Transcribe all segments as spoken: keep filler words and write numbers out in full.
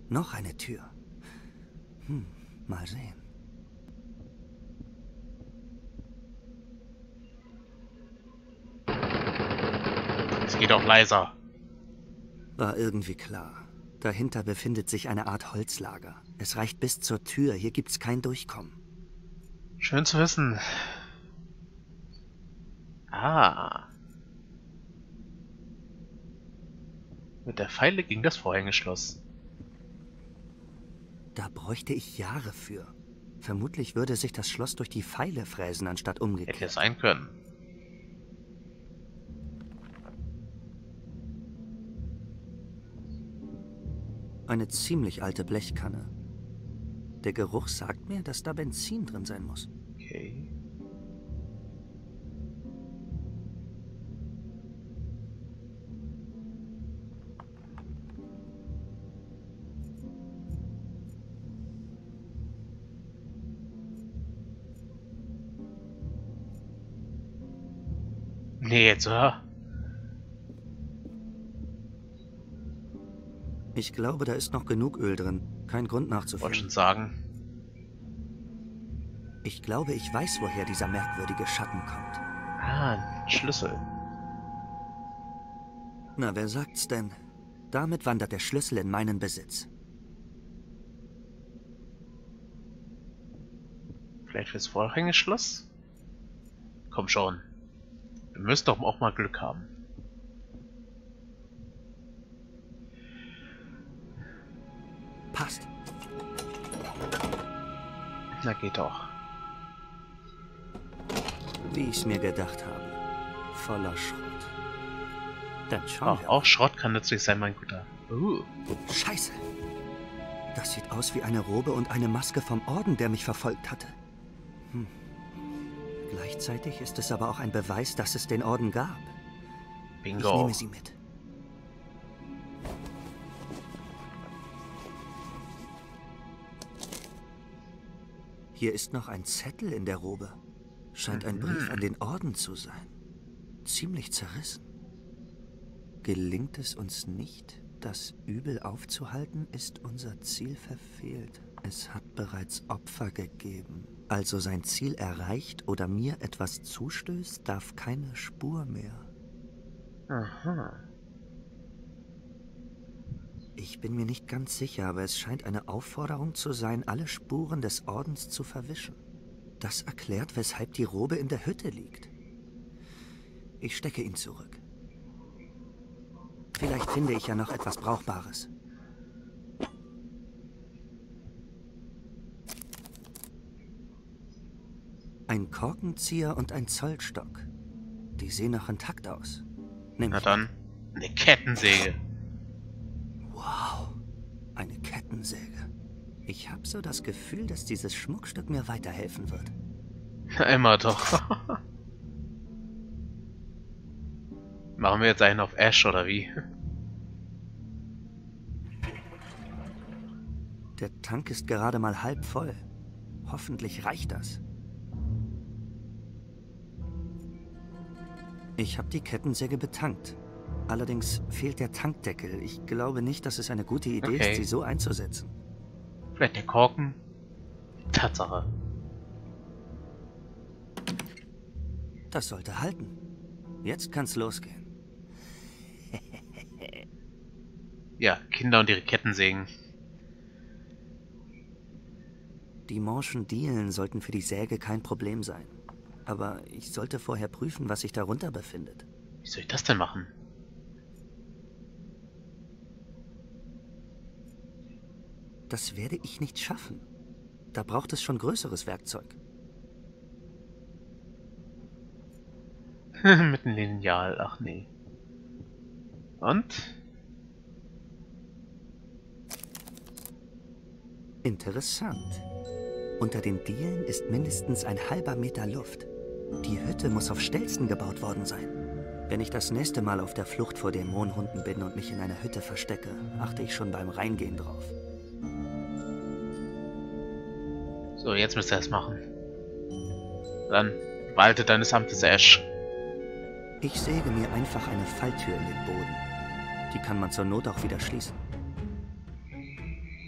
Noch eine Tür. Hm, mal sehen. Es geht auch leiser. War irgendwie klar. Dahinter befindet sich eine Art Holzlager. Es reicht bis zur Tür. Hier gibt's kein Durchkommen. Schön zu wissen. Ah. Mit der Feile ging das Vorhängeschloss. Da bräuchte ich Jahre für. Vermutlich würde sich das Schloss durch die Pfeile fräsen, anstatt umgekehrt. Hätte es sein können. Eine ziemlich alte Blechkanne. Der Geruch sagt mir, dass da Benzin drin sein muss. Okay. Nee, jetzt, oder? Ich glaube, da ist noch genug Öl drin. Kein Grund Wollte nachzufüllen. schon sagen. Ich glaube, ich weiß, woher dieser merkwürdige Schatten kommt. Ah, ein Schlüssel. Na, wer sagt's denn? Damit wandert der Schlüssel in meinen Besitz. Vielleicht fürs Vorhängeschloss? Komm schon. Wir müssen doch auch mal Glück haben. Passt. Na geht doch. Wie ich's mir gedacht habe. Voller Schrott. Dann schauen Ach, wir. auch Schrott kann nützlich sein, mein Guter. Uh. Scheiße. Das sieht aus wie eine Robe und eine Maske vom Orden, der mich verfolgt hatte. Hm. Gleichzeitig ist es aber auch ein Beweis, dass es den Orden gab. Bingo. Ich nehme sie mit. Hier ist noch ein Zettel in der Robe. Scheint ein Brief an den Orden zu sein. Ziemlich zerrissen. Gelingt es uns nicht, das Übel aufzuhalten, ist unser Ziel verfehlt. Es hat bereits Opfer gegeben. Also sein Ziel erreicht oder mir etwas zustößt, darf keine Spur mehr. Aha. Ich bin mir nicht ganz sicher, aber es scheint eine Aufforderung zu sein, alle Spuren des Ordens zu verwischen. Das erklärt, weshalb die Robe in der Hütte liegt. Ich stecke ihn zurück. Vielleicht finde ich ja noch etwas Brauchbares. Ein Korkenzieher und ein Zollstock. Die sehen noch intakt aus. Nimm Na ich dann, eine Kettensäge. Wow, eine Kettensäge. Ich habe so das Gefühl, dass dieses Schmuckstück mir weiterhelfen wird. Immer doch. Machen wir jetzt einen auf Ash, oder wie? Der Tank ist gerade mal halb voll. Hoffentlich reicht das. Ich habe die Kettensäge betankt. Allerdings fehlt der Tankdeckel. Ich glaube nicht, dass es eine gute Idee Okay. ist, sie so einzusetzen. Vielleicht der Korken? Tatsache. Das sollte halten. Jetzt kann's losgehen. Ja, Kinder und ihre Kettensägen. Die morschen Dielen sollten für die Säge kein Problem sein. Aber ich sollte vorher prüfen, was sich darunter befindet. Wie soll ich das denn machen? Das werde ich nicht schaffen. Da braucht es schon größeres Werkzeug. Mit einem Lineal, ach nee. Und? Interessant. Unter den Dielen ist mindestens ein halber Meter Luft. Die Hütte muss auf Stelzen gebaut worden sein. Wenn ich das nächste Mal auf der Flucht vor Dämonenhunden bin und mich in einer Hütte verstecke, achte ich schon beim Reingehen drauf. So, jetzt müsst ihr es machen. Dann walte deines Amtes, Ash. Ich säge mir einfach eine Falltür in den Boden. Die kann man zur Not auch wieder schließen.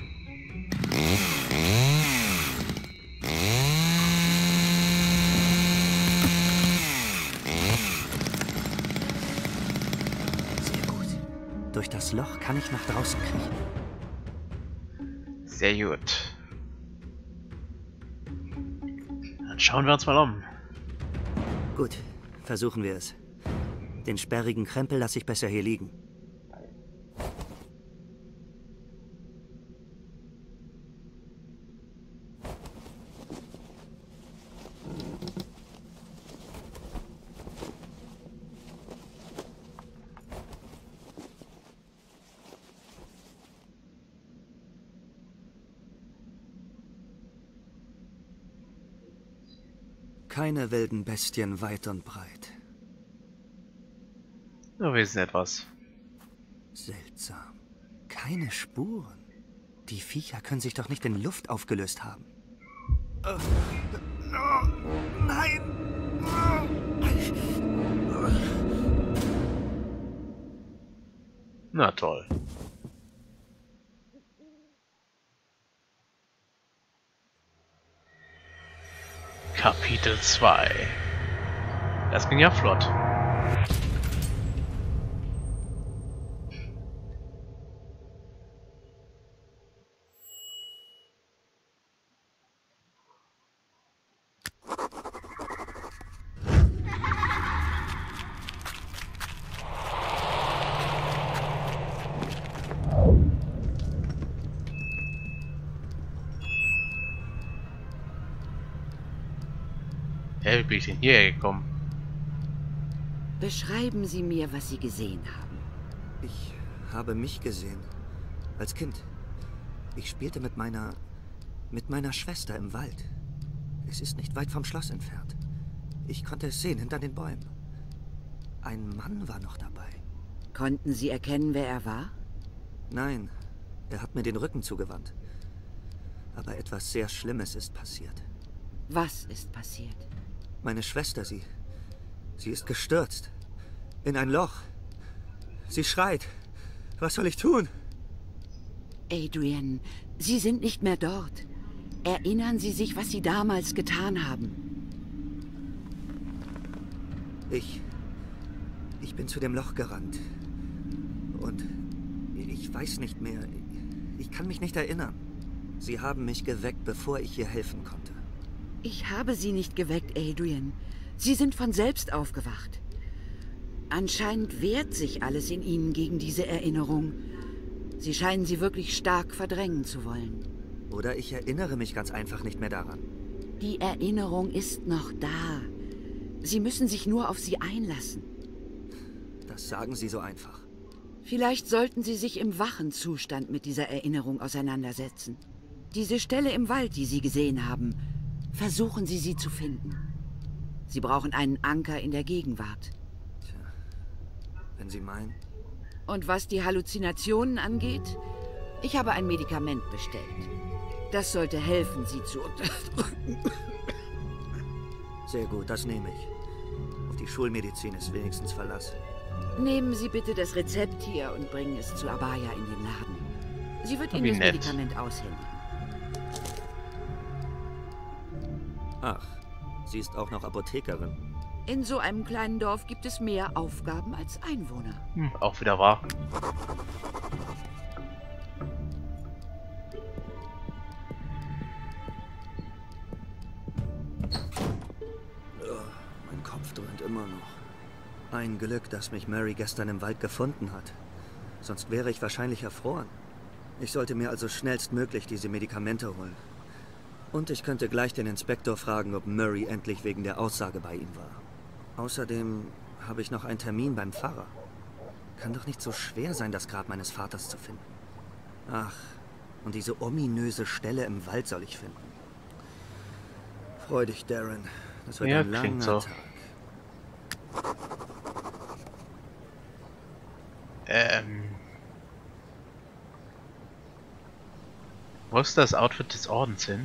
durch das Loch kann ich nach draußen kriechen. Sehr gut. Dann schauen wir uns mal um. Gut, versuchen wir es. Den sperrigen Krempel lasse ich besser hier liegen. Keine wilden Bestien weit und breit. Wir wissen etwas. Seltsam. Keine Spuren. Die Viecher können sich doch nicht in Luft aufgelöst haben. Oh, oh, nein! Na toll. Kapitel zwei. Das ging ja flott. Hey, wie bin ich denn hierher gekommen? Beschreiben Sie mir, was Sie gesehen haben. Ich habe mich gesehen. Als Kind. Ich spielte mit meiner... mit meiner Schwester im Wald. Es ist nicht weit vom Schloss entfernt. Ich konnte es sehen, hinter den Bäumen. Ein Mann war noch dabei. Konnten Sie erkennen, wer er war? Nein, er hat mir den Rücken zugewandt. Aber etwas sehr Schlimmes ist passiert. Was ist passiert? Meine Schwester, sie... sie ist gestürzt. In ein Loch. Sie schreit. Was soll ich tun? Adrian, Sie sind nicht mehr dort. Erinnern Sie sich, was Sie damals getan haben. Ich... Ich bin zu dem Loch gerannt. Und ich weiß nicht mehr. Ich kann mich nicht erinnern. Sie haben mich geweckt, bevor ich ihr helfen konnte. Ich habe Sie nicht geweckt, Adrian. Sie sind von selbst aufgewacht. Anscheinend wehrt sich alles in Ihnen gegen diese Erinnerung. Sie scheinen sie wirklich stark verdrängen zu wollen. Oder ich erinnere mich ganz einfach nicht mehr daran. Die Erinnerung ist noch da. Sie müssen sich nur auf sie einlassen. Das sagen Sie so einfach. Vielleicht sollten Sie sich im wachen Zustand mit dieser Erinnerung auseinandersetzen. Diese Stelle im Wald, die Sie gesehen haben, versuchen Sie, sie zu finden. Sie brauchen einen Anker in der Gegenwart. Tja, wenn Sie meinen. Und was die Halluzinationen angeht, ich habe ein Medikament bestellt. Das sollte helfen, sie zu unterdrücken. Sehr gut, das nehme ich. Auf die Schulmedizin ist wenigstens Verlass. Nehmen Sie bitte das Rezept hier und bringen es zu Abaya in den Laden. Sie wird Ihnen Wie das nett. Medikament aushändigen. Ach, sie ist auch noch Apothekerin. In so einem kleinen Dorf gibt es mehr Aufgaben als Einwohner. Hm, auch wieder wahr. Oh, mein Kopf dröhnt immer noch. Ein Glück, dass mich Mary gestern im Wald gefunden hat. Sonst wäre ich wahrscheinlich erfroren. Ich sollte mir also schnellstmöglich diese Medikamente holen. Und ich könnte gleich den Inspektor fragen, ob Murray endlich wegen der Aussage bei ihm war. Außerdem habe ich noch einen Termin beim Pfarrer. Kann doch nicht so schwer sein, das Grab meines Vaters zu finden. Ach, und diese ominöse Stelle im Wald soll ich finden. Freu dich, Darren. Das wird Ja, ein klingt langer so. Tag. Ähm. Wo ist das Outfit des Ordens hin?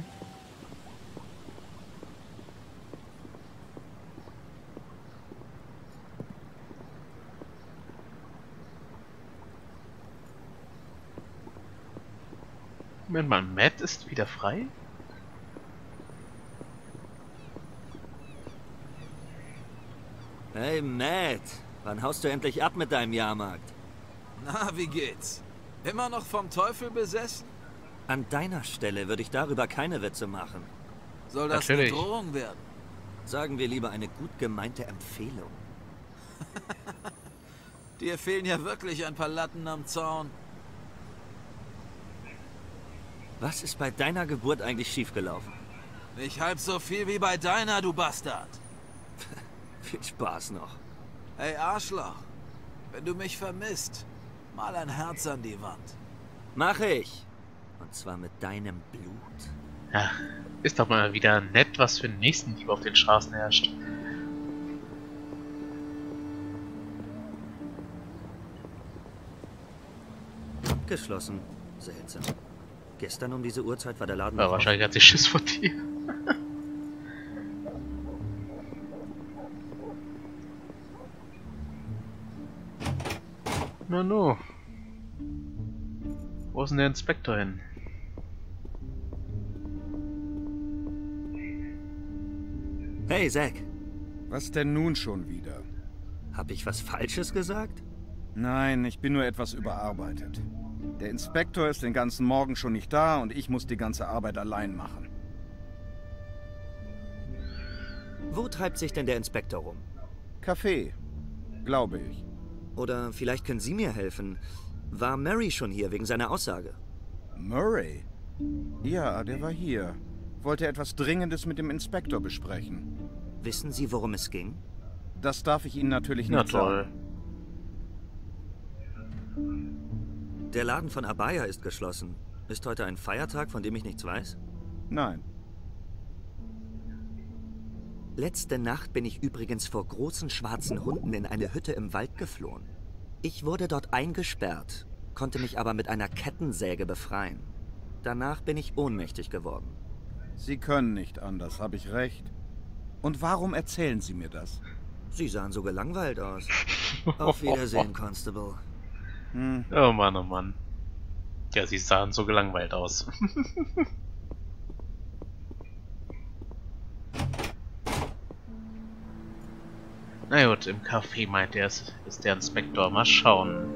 Moment mal, Matt ist wieder frei? Hey, Matt. Wann haust du endlich ab mit deinem Jahrmarkt? Na, wie geht's? Immer noch vom Teufel besessen? An deiner Stelle würde ich darüber keine Witze machen. Soll das Natürlich. eine Drohung werden? Sagen wir lieber eine gut gemeinte Empfehlung. Dir fehlen ja wirklich ein paar Latten am Zaun. Was ist bei deiner Geburt eigentlich schiefgelaufen? Nicht halb so viel wie bei deiner, du Bastard. Viel Spaß noch. Hey Arschloch, wenn du mich vermisst, mal ein Herz an die Wand. Mache ich. Und zwar mit deinem Blut. Ja, ist doch mal wieder nett, was für Nächstenliebe auf den Straßen herrscht. Geschlossen. Seltsam. Gestern um diese Uhrzeit war der Laden Ja, noch wahrscheinlich hat sie Schiss vor dir. Na no. Wo ist denn der Inspektor hin? Hey, Zack. Was denn nun schon wieder? Hab ich was Falsches gesagt? Nein, ich bin nur etwas überarbeitet. Der Inspektor ist den ganzen Morgen schon nicht da und ich muss die ganze Arbeit allein machen. Wo treibt sich denn der Inspektor rum? Kaffee, glaube ich. Oder vielleicht können Sie mir helfen. War Murray schon hier wegen seiner Aussage? Murray? Ja, der war hier. Wollte etwas Dringendes mit dem Inspektor besprechen. Wissen Sie, worum es ging? Das darf ich Ihnen natürlich Na nicht toll. sagen. Der Laden von Abaya ist geschlossen. Ist heute ein Feiertag, von dem ich nichts weiß? Nein. Letzte Nacht bin ich übrigens vor großen schwarzen Hunden in eine Hütte im Wald geflohen. Ich wurde dort eingesperrt, konnte mich aber mit einer Kettensäge befreien. Danach bin ich ohnmächtig geworden. Sie können nicht anders, habe ich recht. Und warum erzählen Sie mir das? Sie sahen so gelangweilt aus. Auf Wiedersehen, Constable. Hm. Oh Mann, oh Mann. Ja, sie sahen so gelangweilt aus. Na gut, im Café meint er, es ist der Inspektor. Mal schauen.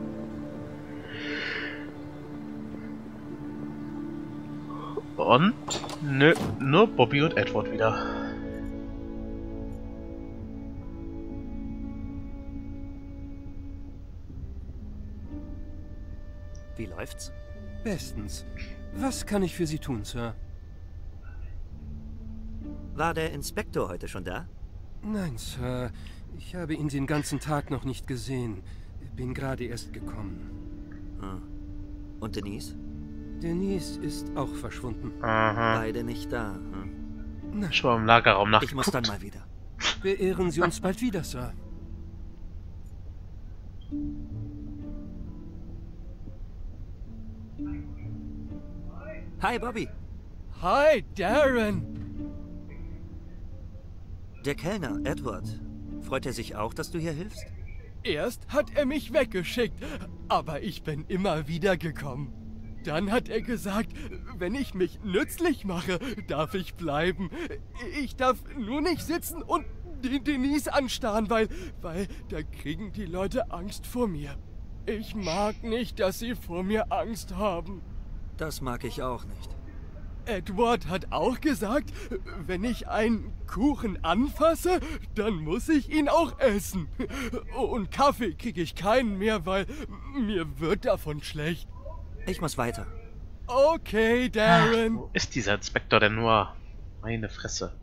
Und? Nö, nur Bobby und Edward wieder. Wie läuft's? Bestens. Was kann ich für Sie tun, Sir? War der Inspektor heute schon da? Nein, Sir. Ich habe ihn den ganzen Tag noch nicht gesehen. Bin gerade erst gekommen. Hm. Und Denise? Denise ist auch verschwunden. Aha. Beide nicht da. Hm? Na, Schon mal im Lagerraum nachgeguckt. Ich muss dann mal wieder. beehren Sie uns bald wieder, Sir. Hi, Bobby. Hi, Darren. Der Kellner, Edward. Freut er sich auch, dass du hier hilfst? Erst hat er mich weggeschickt, aber ich bin immer wieder gekommen. Dann hat er gesagt, wenn ich mich nützlich mache, darf ich bleiben. Ich darf nur nicht sitzen und den Denise anstarren, weil, weil da kriegen die Leute Angst vor mir. Ich mag nicht, dass sie vor mir Angst haben. Das mag ich auch nicht. Edward hat auch gesagt, wenn ich einen Kuchen anfasse, dann muss ich ihn auch essen. Und Kaffee kriege ich keinen mehr, weil mir wird davon schlecht. Ich muss weiter. Okay, Darren. Wo ist dieser Inspektor denn nur? Meine Fresse.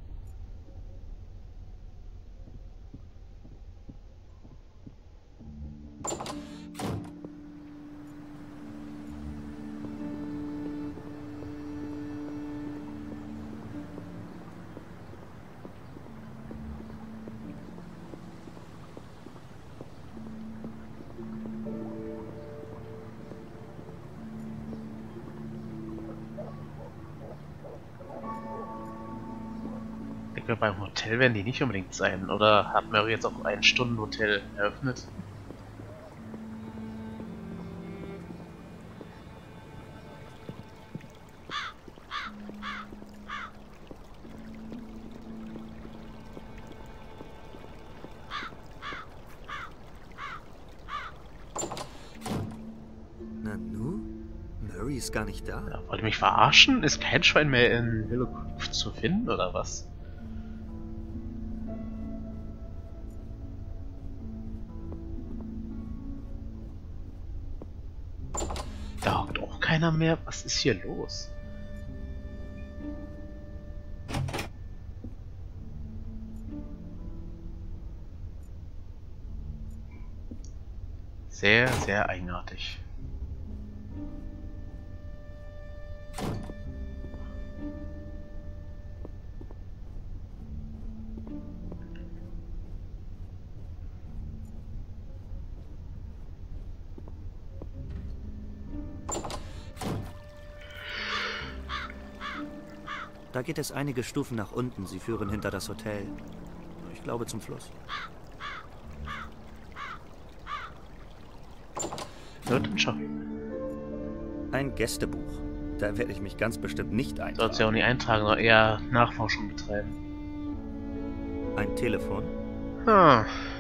Ich denke, beim Hotel werden die nicht unbedingt sein. Oder hat Murray jetzt auch ein Stundenhotel eröffnet? Murray ist gar nicht da. Ja, wollt ihr mich verarschen? Ist kein Schwein mehr in Willowcroft zu finden, oder was? Da hockt auch keiner mehr. Was ist hier los? Sehr, sehr eigenartig. Da geht es einige Stufen nach unten. Sie führen hinter das Hotel. Ich glaube zum Fluss. Wird und schon. Ein Gästebuch. Da werde ich mich ganz bestimmt nicht eintragen. Sollst ja auch nicht eintragen, sondern eher Nachforschung betreiben. Ein Telefon? Hm.